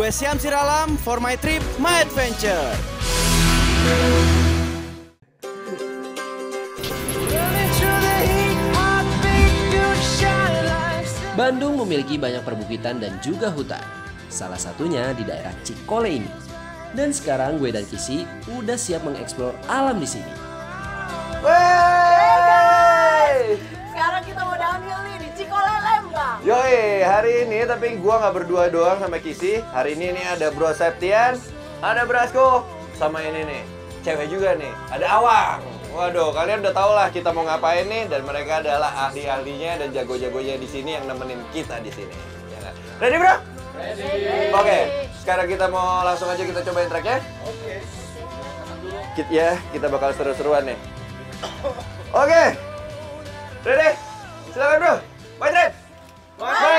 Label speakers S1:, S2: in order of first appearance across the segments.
S1: Gue Syam Siralam for my trip, my adventure.
S2: Bandung memiliki banyak perbukitan dan juga hutan. Salah satunya di daerah Cikole ini. Dan sekarang gue dan Kisi udah siap mengeksplor alam di sini.
S3: Wey! Sekarang kita mau downhill nih di Cikole Lembang.
S4: Yoi, hari ini tapi gua nggak berdua doang sama Kisi. Hari ini nih ada Bro Septian, ada Brasko, sama ini nih, cewek juga nih, ada Awang. Waduh, kalian udah tau lah kita mau ngapain nih, dan mereka adalah ahli-ahlinya dan jago-jagonya di sini yang nemenin kita di sini. Ya kan? Ready, Bro? Ready. Oke, sekarang kita mau langsung aja kita cobain tracknya. Oke. Kita bakal seru-seruan nih. Oke. Ready? Silakan, Bro. My trip. My.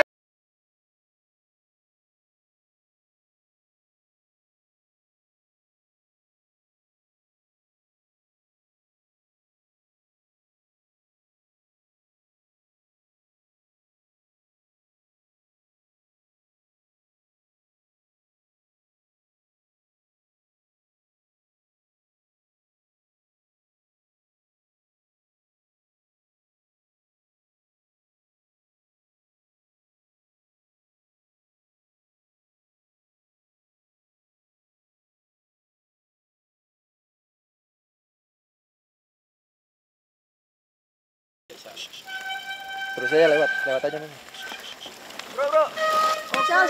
S4: Terus aja lewat aja nih. Bro.
S3: Syal.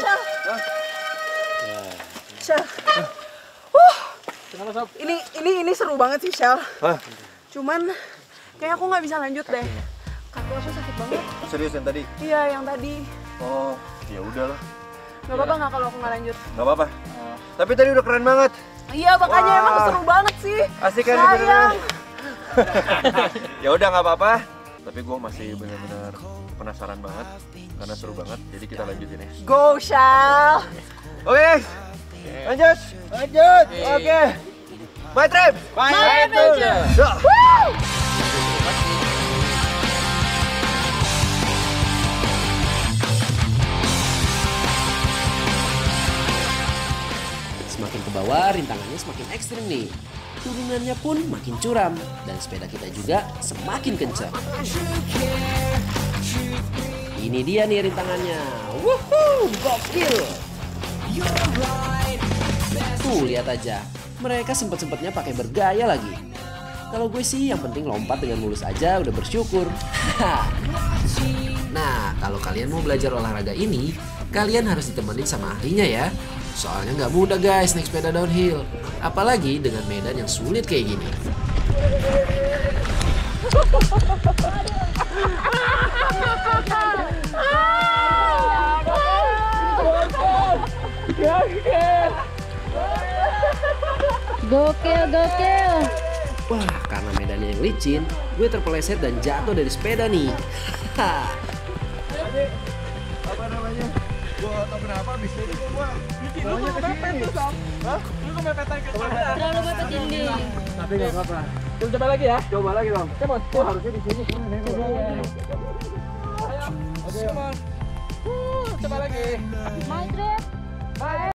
S3: Syal.
S4: Kenapa, Sob?
S3: Ini seru banget sih, Syal.
S4: Hah?
S3: Cuman kayak aku nggak bisa lanjut deh. Kaki aku sakit banget.
S4: Serius yang tadi?
S3: Iya, yang tadi.
S4: Oh, ya udahlah.
S3: Nggak apa-apa nggak kalau aku nggak lanjut?
S4: Nggak apa-apa. Tapi tadi udah keren banget.
S3: Iya, makanya
S4: Wah.
S3: emang seru banget sih.
S4: Asik kan?
S3: Sayang.
S4: Ya udah nggak apa-apa. Tapi gue masih benar-benar penasaran banget karena seru banget. Jadi kita lanjutin ya.
S3: Go, Syal.
S4: Oke, lanjut. Oke. My trip.
S3: My adventure.
S2: Semakin ke bawah, rintangannya semakin ekstrim nih. Turunannya pun makin curam, dan sepeda kita juga semakin kencang. Ini dia nih rintangannya. Wuhuu, gokil. Tuh, lihat aja. Mereka sempet-sempetnya pakai bergaya lagi. Kalau gue sih yang penting lompat dengan mulus aja udah bersyukur. Nah, kalau kalian mau belajar olahraga ini, kalian harus ditemenin sama ahlinya ya. Soalnya nggak mudah guys naik sepeda downhill. Apalagi dengan medan yang sulit kayak gini.
S5: Gokil.
S2: Wah, karena medannya yang licin, gue terpeleset dan jatuh dari sepeda nih.
S4: Apa namanya? Gue tau kenapa abis itu gue lu kok mepet tuh, Sob? Hah? Lu kok mepetan ke sana?
S5: Terlalu mepet dinding.
S4: Tapi gak apa-apa. Coba lagi ya? Coba lagi dong. Come on. Harusnya di sini. Ayo. Come on. Coba lagi.
S5: My trip.